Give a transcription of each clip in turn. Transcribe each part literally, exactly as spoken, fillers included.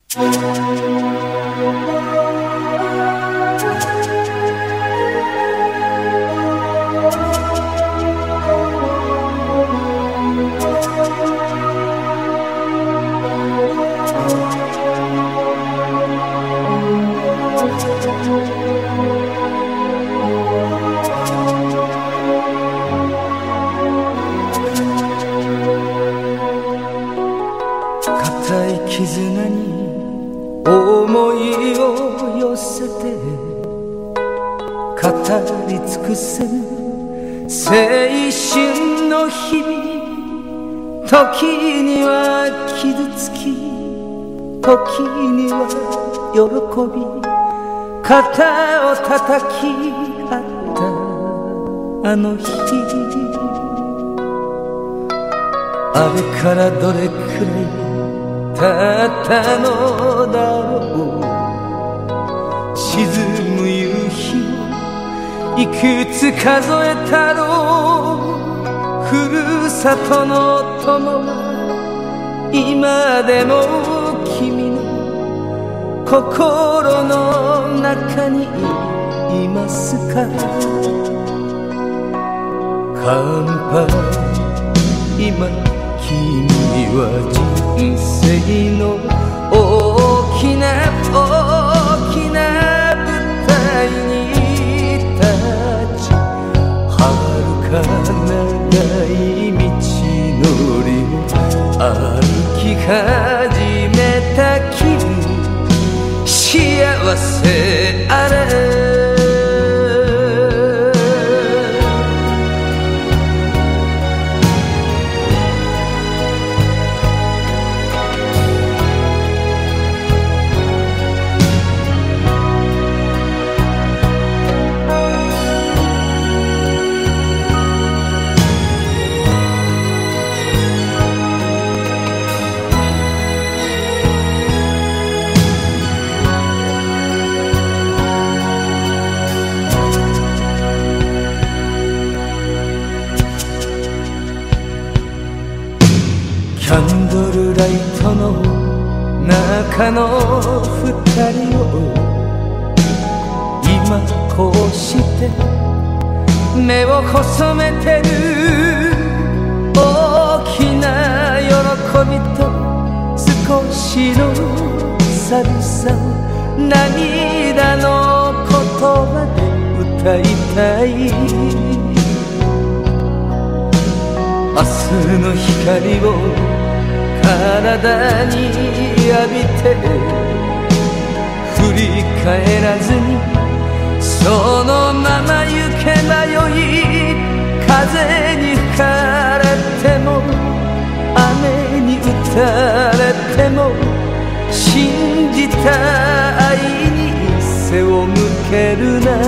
固い絆に思いを寄せて語り尽くせぬ青春の日々、時には傷つき時には喜び肩を叩き合ったあの日、あれからどれくらい経ったのだろう。沈む夕日をいくつ数えたろう。ふるさとの友は今でも君の心の中にいますか。乾杯。今君は人生の大きな大きな舞台に立ち、遥か長い道のりを歩き始めた君、幸せあれ。キャンドルライトの中の二人を今こうして目を細めてる。大きな喜びと少しの寂しさを涙の言葉で歌いたい。明日の光を体に浴びて振り返らずにそのまま行けばよい。風に吹かれても雨に打たれても信じた愛に背を向けるな。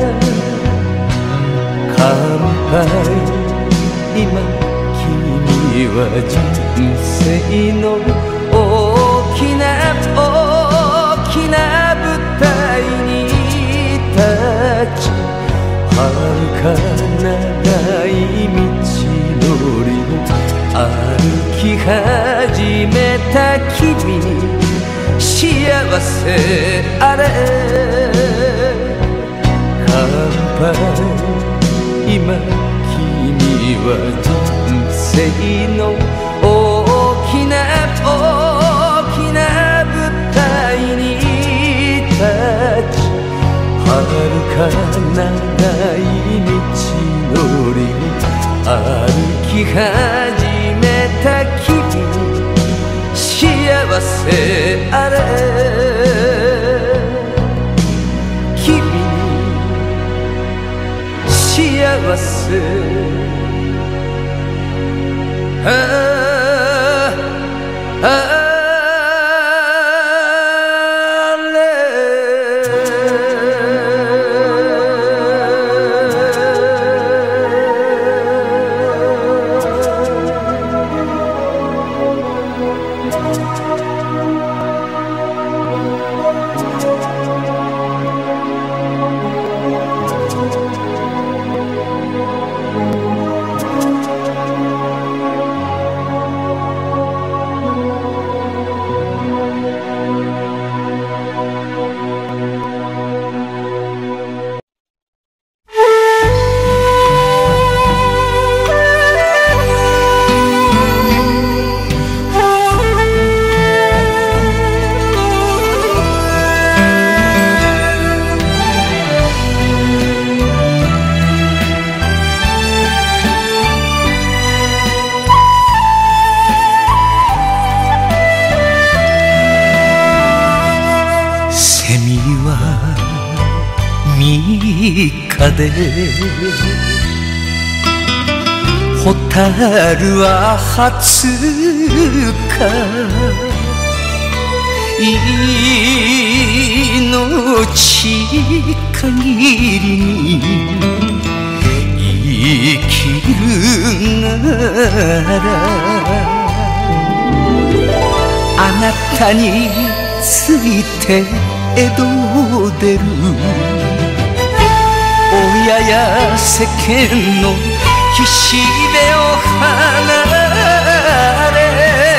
乾杯。今君は人生の大きな大きな舞台に立ち、遥か長い道のりを歩き始めた君、幸せあれ。乾杯。今君は人生の大きな大きな舞台に立ち、遥か長い道のりを歩き始めた君、幸せあれ。君に幸せあああかで蛍は初か命限りに生きるならあなたについて江戸を出る親や世間の岸辺を離れ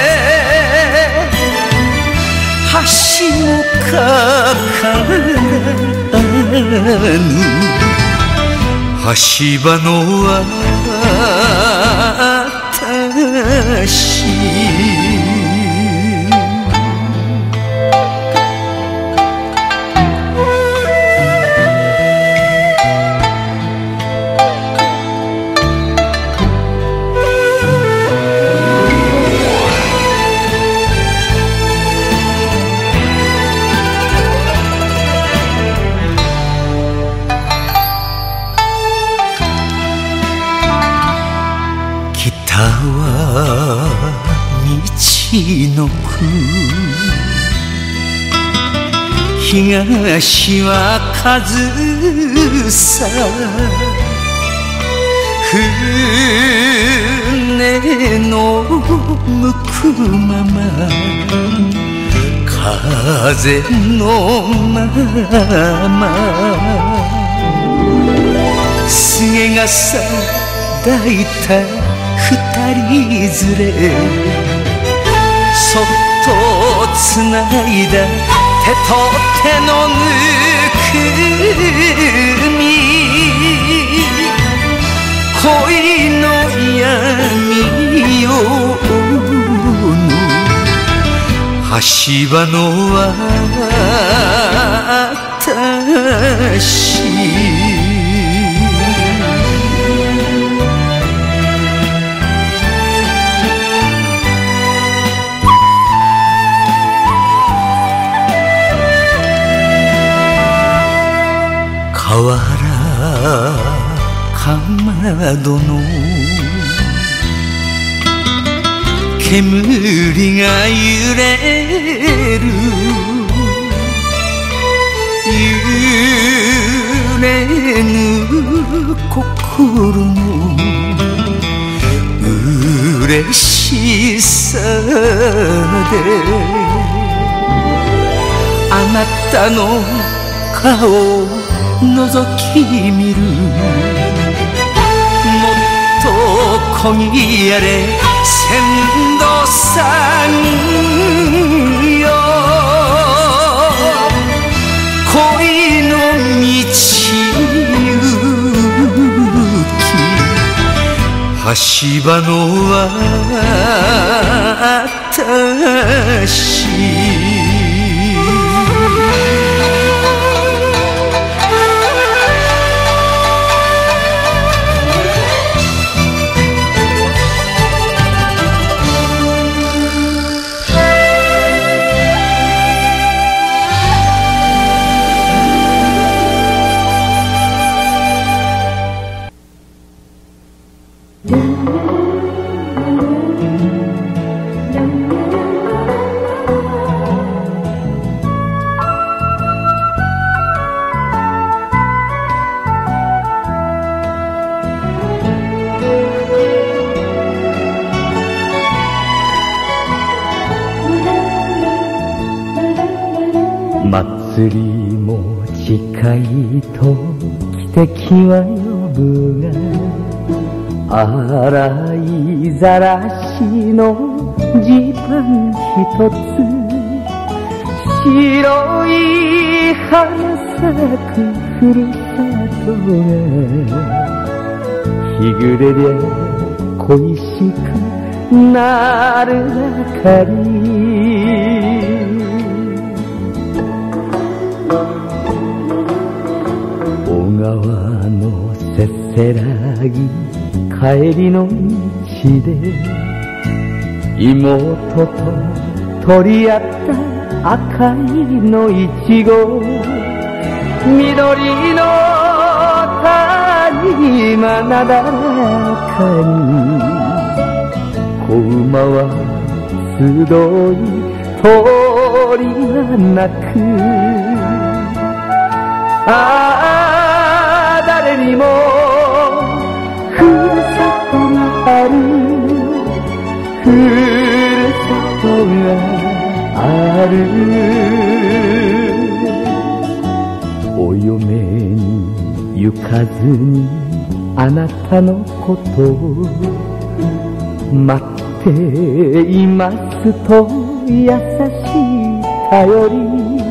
橋も架からぬ橋場の私北は道のく東は上総船の向くまま風のまま菅笠抱いた二人連れそっとつないだ手と手のぬくみ恋の闇を追う橋場の私河原かまどの煙が揺れる揺れぬ心の嬉しさであなたの顔を覗き見るもっとこぎやれ船頭さんよ恋の道行き橋場の私祭りも近いと汽笛は呼ぶが洗いざらしのジーパン一つ白い花咲くふるさとが日暮れりゃ恋しくなるばかり小川のせせらぎ帰りの道で妹と取り合った赤いのいちご緑の谷間なだらかに子馬は集い鳥が鳴く。ああ誰にもふるさとがある、ふるさとがある。お嫁に行かずにあなたのことを待っていますと優しい頼り、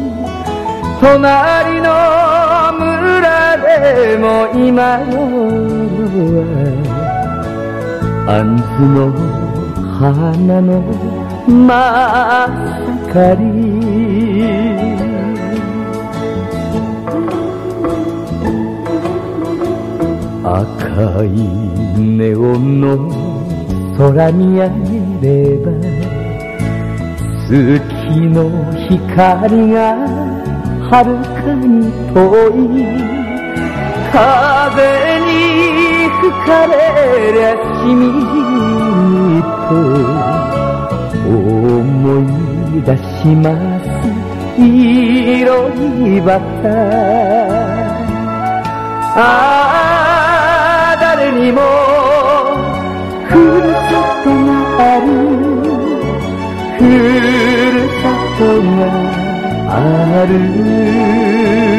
隣の村でも今頃は杏の花の真っ盛り。赤いネオンの空見上げれば月の光がはるかに遠い。風に吹かれりゃしみじみと思い出します色いバタ。ああ誰にもふるさとがある、ふるさとがある。